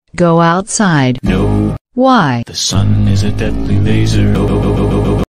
Go outside. No. Why? The sun is a deadly laser.